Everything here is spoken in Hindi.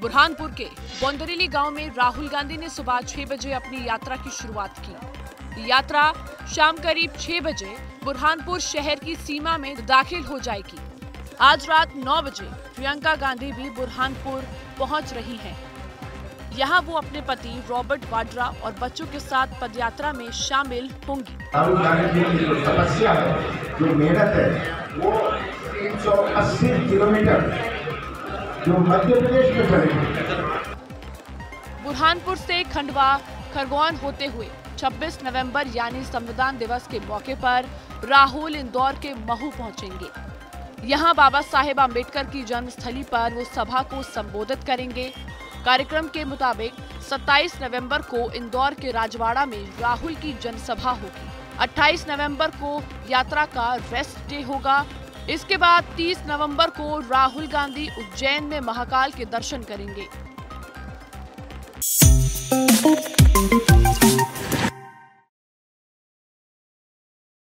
बुरहानपुर के बोंदरेली गांव में राहुल गांधी ने सुबह 6 बजे अपनी यात्रा की शुरुआत की। यात्रा शाम करीब 6 बजे बुरहानपुर शहर की सीमा में दाखिल हो जाएगी। आज रात 9 बजे प्रियंका गांधी भी बुरहानपुर पहुंच रही हैं। यहां वो अपने पति रॉबर्ट वाड्रा और बच्चों के साथ पदयात्रा में शामिल होंगी। राहुल गांधी की जो तपस्या है, जो मेहनत है, वो 380 किलोमीटर जो मध्य प्रदेश में चलेगी। बुरहानपुर से खंडवा खरगोन होते हुए 26 नवंबर यानी संविधान दिवस के मौके पर राहुल इंदौर के महू पहुंचेंगे। यहां बाबा साहेब आम्बेडकर की जन्मस्थली पर वो सभा को संबोधित करेंगे। कार्यक्रम के मुताबिक 27 नवंबर को इंदौर के राजवाड़ा में राहुल की जनसभा होगी। 28 नवंबर को यात्रा का रेस्ट डे होगा। इसके बाद 30 नवंबर को राहुल गांधी उज्जैन में महाकाल के दर्शन करेंगे।